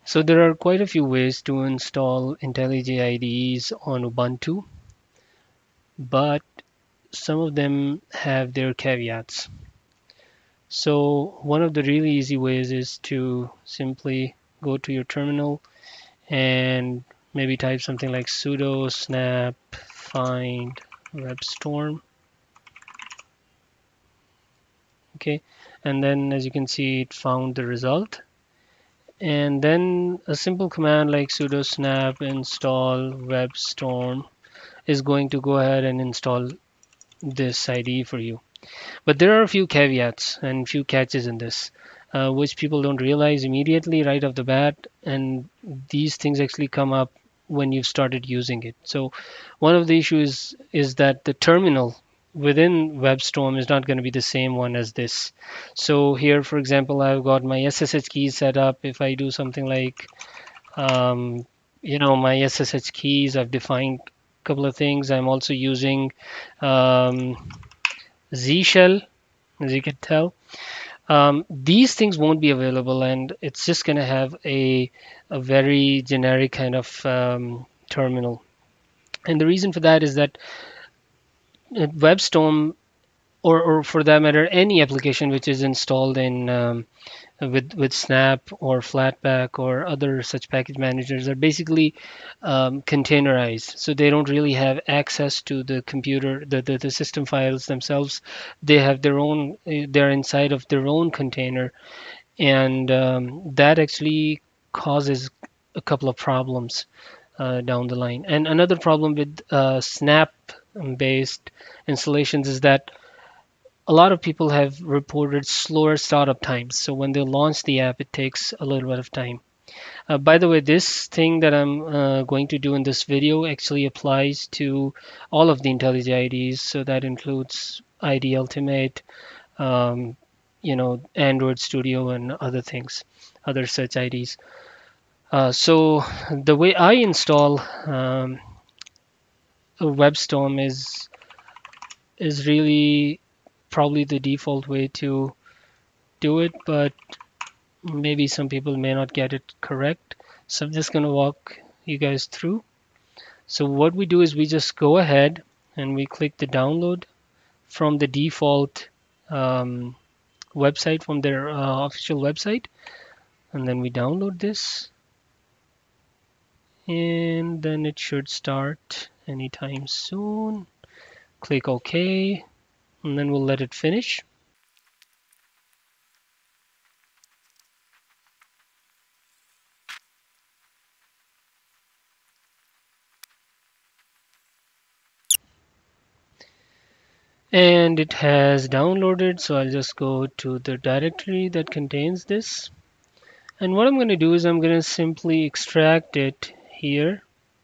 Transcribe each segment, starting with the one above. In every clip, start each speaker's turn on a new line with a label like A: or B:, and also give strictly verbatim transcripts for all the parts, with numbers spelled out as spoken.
A: So there are quite a few ways to install IntelliJ I D Es on Ubuntu, but some of them have their caveats. So one of the really easy ways is to simply go to your terminal and maybe type something like sudo snap find WebStorm. Okay, and then as you can see, it found the result. And then a simple command like sudo snap install WebStorm is going to go ahead and install this I D E for you. But there are a few caveats and few catches in this, uh, which people don't realize immediately right off the bat. And these things actually come up when you've started using it. So one of the issues is that the terminal within WebStorm is not going to be the same one as this. So here, for example, I've got my S S H keys set up. If I do something like, um, you know, my S S H keys, I've defined a couple of things. I'm also using um, Z shell, as you can tell. Um, these things won't be available, and it's just going to have a, a very generic kind of um, terminal. And the reason for that is that WebStorm, or, or for that matter, any application which is installed in um, with with Snap or Flatpak or other such package managers, are basically um, containerized. So they don't really have access to the computer, the, the, the system files themselves. They have their own, uh, they're inside of their own container. And um, that actually causes a couple of problems uh, down the line. And another problem with uh, Snap based installations is that a lot of people have reported slower startup times. So when they launch the app, it takes a little bit of time. Uh, by the way, this thing that I'm uh, going to do in this video actually applies to all of the IntelliJ I D Es. So that includes I D Ultimate, um, you know, Android Studio, and other things, other such I Ds. Uh, so the way I install um, WebStorm is is really probably the default way to do it, but maybe some people may not get it correct. So I'm just going to walk you guys through. So what we do is we just go ahead and we click the download from the default um, website, from their uh, official website, and then we download this, and then it should start anytime soon. Click OK, and then we'll let it finish. And it has downloaded, so I'll just go to the directory that contains this. And what I'm going to do is I'm going to simply extract it here.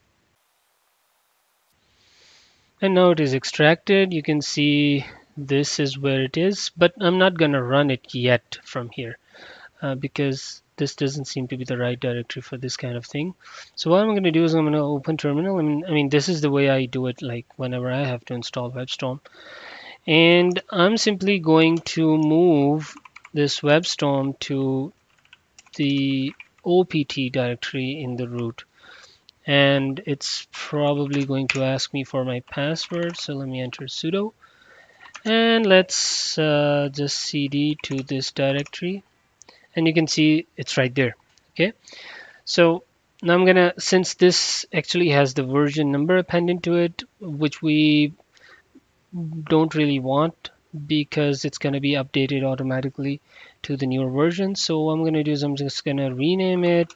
A: And now it is extracted. You can see this is where it is, but I'm not going to run it yet from here uh, because this doesn't seem to be the right directory for this kind of thing. So what I'm going to do is I'm going to open terminal. I mean, I mean, this is the way I do it, like whenever I have to install WebStorm. And I'm simply going to move this WebStorm to the O P T directory in the root. And it's probably going to ask me for my password. So let me enter sudo. And let's uh, just cd to this directory. And you can see it's right there. Okay. So now I'm gonna, since this actually has the version number appended to it, which we don't really want because it's going to be updated automatically to the newer version. So what I'm going to do is I'm just going to rename it.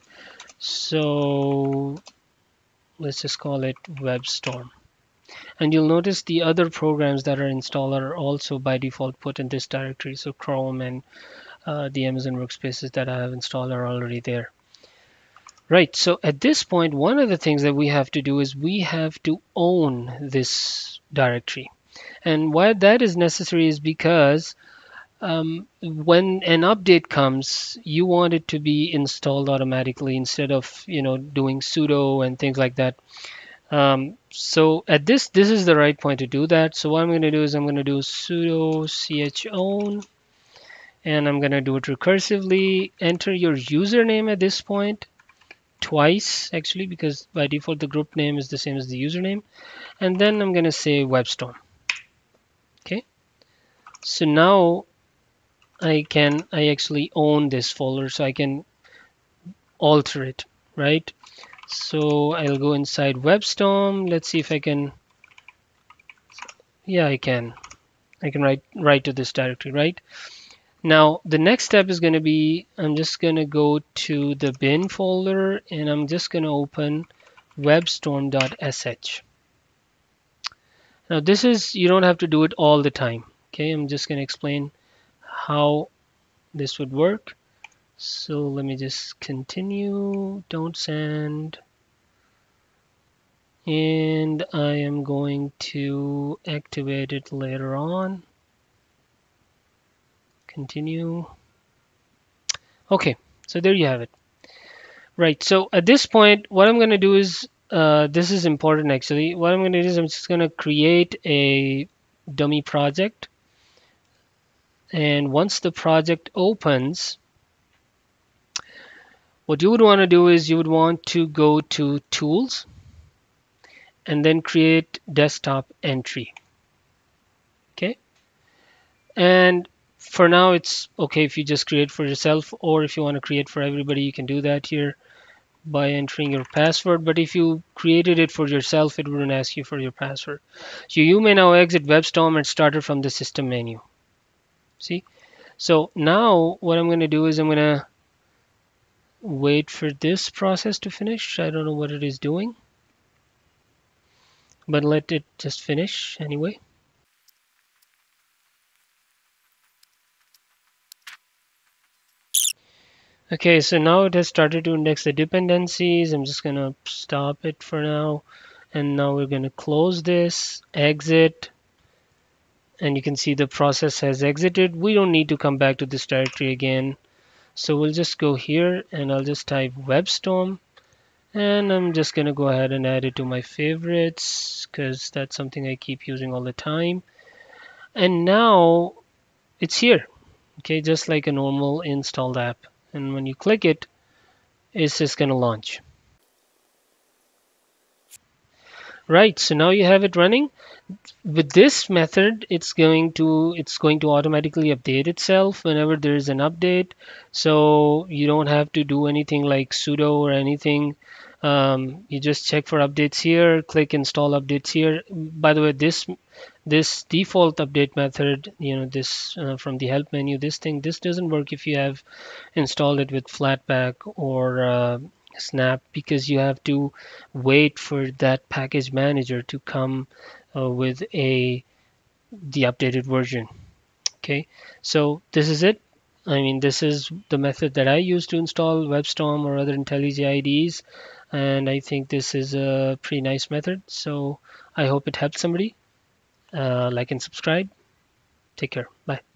A: So let's just call it WebStorm. And you'll notice the other programs that are installed are also by default put in this directory. So Chrome and uh, the Amazon workspaces that I have installed are already there. Right, so at this point, one of the things that we have to do is we have to own this directory. And why that is necessary is because um, when an update comes, you want it to be installed automatically instead of, you know, doing sudo and things like that. Um, so at this, this is the right point to do that. So what I'm going to do is I'm going to do sudo chown, and I'm going to do it recursively. Enter your username at this point. twice actually, because by default the group name is the same as the username. And then I'm going to say WebStorm. Okay. So now I can, I actually own this folder, so I can alter it, right? So I'll go inside WebStorm. Let's see if I can, yeah, I can. I can write write to this directory, right? Now the next step is going to be, I'm just going to go to the bin folder and I'm just going to open webstorm.sh. Now this is, you don't have to do it all the time. Okay, I'm just going to explain how this would work. So let me just continue, don't send, and I am going to activate it later on. Continue. Okay, so there you have it. Right, so at this point, what I'm going to do is, uh, this is important actually. What I'm going to do is I'm just going to create a dummy project. And once the project opens, what you would want to do is you would want to go to Tools and then create Desktop Entry. Okay. And for now, it's okay if you just create for yourself, or if you want to create for everybody, you can do that here by entering your password. But if you created it for yourself, it wouldn't ask you for your password. So you may now exit WebStorm and start it from the system menu. See? So now what I'm going to do is I'm going to wait for this process to finish. I don't know what it is doing, but let it just finish anyway. Okay, so now it has started to index the dependencies. I'm just going to stop it for now. And now we're going to close this, exit, and you can see the process has exited. We don't need to come back to this directory again. So we'll just go here and I'll just type WebStorm. And I'm just going to go ahead and add it to my favorites because that's something I keep using all the time. And now it's here. Okay, just like a normal installed app. And when you click it, it's just going to launch. Right, so now you have it running. With this method, it's going to it's going to automatically update itself whenever there is an update. So you don't have to do anything like sudo or anything. Um, you just check for updates here, click install updates here. By the way, this this default update method, you know, this uh, from the help menu, this thing, this doesn't work if you have installed it with flatpak or uh, snap, because you have to wait for that package manager to come uh, with a the updated version. Okay, so this is it. I mean, this is the method that I use to install WebStorm or other IntelliJ I D Es, and I think this is a pretty nice method. So I hope it helped somebody. Uh, like and subscribe. Take care. Bye.